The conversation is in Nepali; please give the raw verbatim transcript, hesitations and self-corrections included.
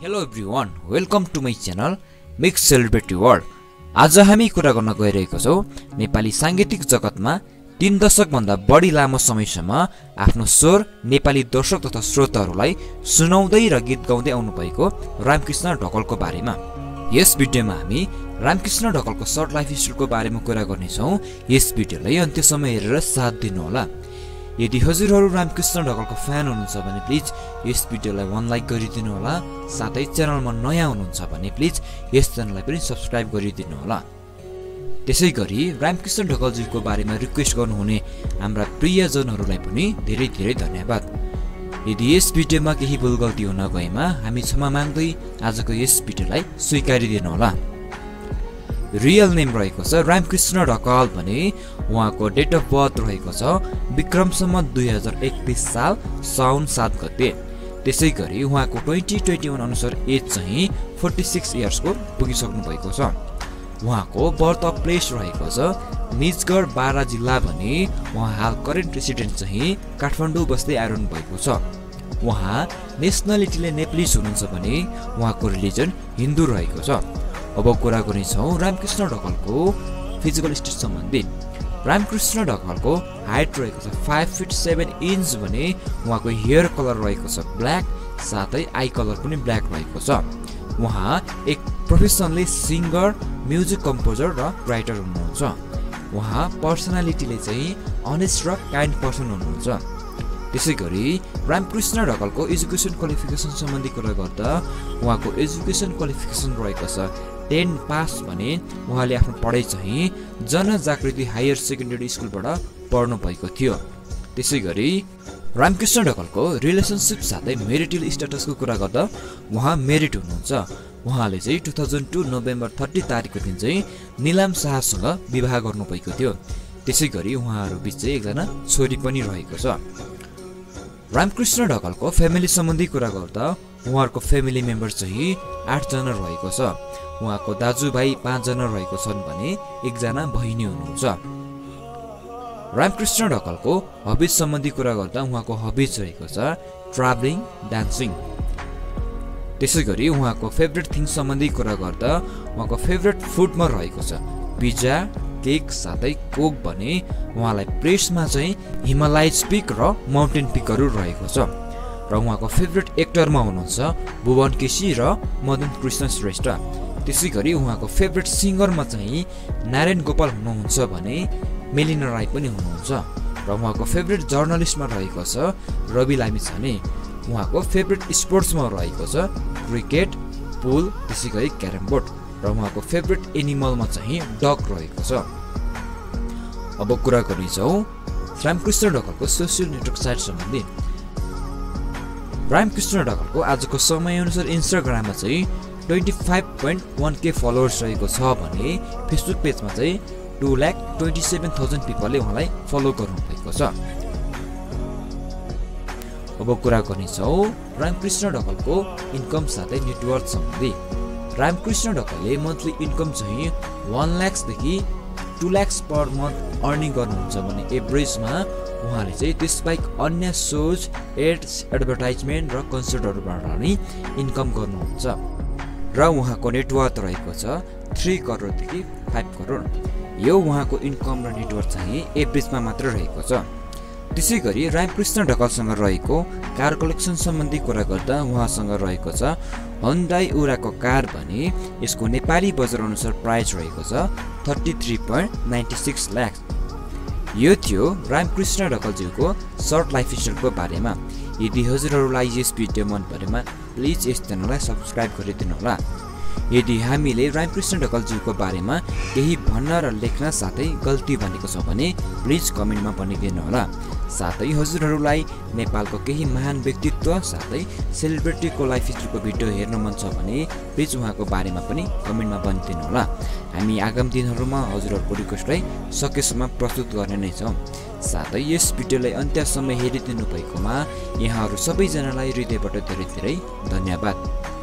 Hello everyone, welcome to my channel mix celebrity world. आज हामी कुरा गर्न गइरहेको छौँ नेपाली साङ्गीतिक जगतमा तीन दशक भन्दा बढी लामो समयसम्म आफ्नो स्वर नेपाली दर्शक तथा श्रोताहरूलाई सुनाउँदै र गीत गाउँदै आउनु भएको रामकृष्ण ढकालको बारेमा। यस भिडियोमा हामी रामकृष्ण ढकालको सर्ट लाइफ हिस्ट्रीको बारेमा कुरा गर्नेछौँ। यस भिडियोलाई अन्त्यसम्म हेरेर साथ दिनुहोला। यदि हजुरहरू रामकृष्ण ढकालको फ्यान हुनुहुन्छ भने प्लिज यस भिडियोलाई वन लाइक गरिदिनु होला। साथै च्यानलमा नयाँ हुनुहुन्छ भने प्लिज यस च्यानललाई पनि सब्स्क्राइब गरिदिनु होला। त्यसै गरी रामकृष्ण ढकालजीको बारेमा रिक्वेस्ट गर्नुहुने हाम्रा प्रियजनहरूलाई पनि धेरै धेरै धन्यवाद। यदि यस भिडियोमा केही भुल गल्ती हुन गएमा हामी क्षमा माग्दै आजको यस भिडियोलाई स्वीकारिदिनु होला। रियल नेम रहेको छ रामकृष्ण ढकाल भने उहाँको डेट अफ बर्थ रहेको छ विक्रम सम्वत दुई हजार एकतिस साल साउन सात गते। त्यसै गरी उहाँको ट्वेन्टी ट्वेन्टी वान अनुसार एज चाहिँ फोर्टी सिक्स इयर्सको पुगिसक्नु भएको छ। उहाँको बर्थ अफ प्लेस रहेको छ निजगढ बारा जिल्ला भने उहाँ हाल करेन्ट रेसिडेन्ट चाहिँ काठमाडौँ बस्दै आइरहनु भएको छ। उहाँ नेसनालिटीले नेपालिज हुनुहुन्छ भने उहाँको रिलिजन हिन्दू रहेको छ। अब कुरा गर्नेछौँ रामकृष्ण ढकालको फिजिकल स्टेट सम्बन्धी। रामकृष्ण ढकालको हाइट रहेको छ फाइभ फिट सेभेन इन्च भने उहाँको हेयर कलर रहेको छ ब्ल्याक, साथै आई कलर पनि ब्ल्याक रहेको छ। उहाँ एक प्रोफेसनली सिङ्गर, म्युजिक कम्पोजर र राइटर हुनुहुन्छ। उहाँ पर्सनालिटीले चाहिँ अनेस्ट र काइन्ड पर्सन हुनुहुन्छ। त्यसै गरी रामकृष्ण ढकालको एजुकेसन क्वालिफिकेसन सम्बन्धी कुरा गर्दा उहाँको एजुकेसन क्वालिफिकेसन रहेको छ टेन पास भने उहाँले आफ्नो पढाइ चाहिँ जनजागृति हायर सेकेन्डरी स्कुलबाट पढ्नु भएको थियो। त्यसै गरी रामकृष्ण ढकालको रिलेसनसिप साथै मेरिटल स्ट्याटसको कुरा गर्दा उहाँ मेरिट हुनुहुन्छ। उहाँले चाहिँ two thousand two November thirty तारिकको दिन चाहिँ निलाम शाहसँग विवाह गर्नुभएको थियो। त्यसै गरी उहाँहरू बिच चाहिँ एकजना छोरी पनि रहेको छ। रामकृष्ण ढकालको फ्यामिली सम्बन्धी कुरा गर्दा उहाँहरूको फ्यामिली मेम्बर चाहिँ आठजना रहेको छ। उहाँको दाजुभाइ पाँचजना रहेको छन् भने एकजना बहिनी हुनुहुन्छ। रामकृष्ण ढकालको हबिज सम्बन्धी कुरा गर्दा उहाँको हबिज रहेको छ ट्राभलिङ, डान्सिङ। त्यसै गरी उहाँको फेभरेट थिङ सम्बन्धी कुरा गर्दा उहाँको फेभरेट फुडमा रहेको छ पिज्जा, केक साथै कोक भने उहाँलाई प्रेसमा चाहिँ हिमालयज पिक र माउन्टेन पिकहरू रहेको छ। र उहाँको फेभरेट एक्टरमा हुनुहुन्छ भुवन केसी र मदन कृष्ण श्रेष्ठ। त्यसै गरी उहाँको फेभरेट सिङ्गरमा चाहिँ नारायण गोपाल हुनुहुन्छ भने मेलिना राई पनि हुनुहुन्छ। र उहाँको फेभरेट जर्नलिस्टमा रहेको छ रवि लामिछाने। उहाँको फेभरेट स्पोर्ट्समा रहेको छ क्रिकेट, पुल, त्यसै गरी क्यारम बोर्ड। र उहाँको फेभरेट एनिमलमा चाहिँ डग रहेको छ। अब कुरा गर्नेछौँ रामकृष्ण ढकालको सोसियल नेटवर्क साइट सम्बन्धी। रामकृष्ण ढकालको आजको समयअनुसार इन्स्टाग्राममा चाहिँ twenty five point one K followers रहेको छ भने फेसबुक पेजमा चाहिँ two lakh twenty seven thousand पिपलले उहाँलाई फलो गर्नुभएको छ। अब कुरा गर्नेछौँ रामकृष्ण ढकालको इन्कम साथै नेटवर्थ सम्बन्धी। रामकृष्ण ढकालले मन्थली इन्कम चाहिँ वान लाख्सदेखि two lakhs per month earning गर्नुहुन्छ भने एभरेजमा उहाँले चाहिँ त्यसबाहेक अन्य सोज, एड्स, एडभर्टाइजमेन्ट र कन्सर्टहरूबाट पनि इन्कम गर्नुहुन्छ। र उहाँको नेटवर्थ रहेको छ थ्री करोडदेखि फाइभ करोड। यो उहाँको इन्कम र नेटवर्थ चाहिँ एभरेजमा मात्र रहेको छ। त्यसै गरी रामकृष्ण ढकालसँग रहेको कार कलेक्सन सम्बन्धी कुरा गर्दा उहाँसँग रहेको छ हुन्डाई उराको कार भने यसको नेपाली बजार अनुसार प्राइस रहेको छ thirty three point ninety six lakh. यो थियो रामकृष्ण ढकालज्यूको सर्ट लाइफ हिस्ट्रीको बारेमा। यदि हजुरहरूलाई यस भिडियो मन परेमा प्लिज यस च्यानललाई सब्स्क्राइब गरिदिनु होला। यदि हामीले रामकृष्ण ढकालज्यूको बारेमा केही भन्न र लेख्न साथै गल्ती भनेको छ भने प्लिज कमेन्टमा भनिदिनु होला। साथै हजुरहरूलाई नेपालको केही महान व्यक्तित्व साथै सेलिब्रिटीको लाइफ हिस्ट्रीको भिडियो हेर्न मन छ भने प्लिज उहाँको बारेमा पनि कमेन्टमा भनिदिनु होला। हामी आगामी दिनहरूमा हजुरहरूको रिक्वेस्टलाई सकेसम्म प्रस्तुत गर्ने नै छौँ। साथै यस भिडियोलाई अन्त्यसम्म हेरिदिनु भएकोमा यहाँहरू सबैजनालाई हृदयबाट धेरै धेरै धन्यवाद।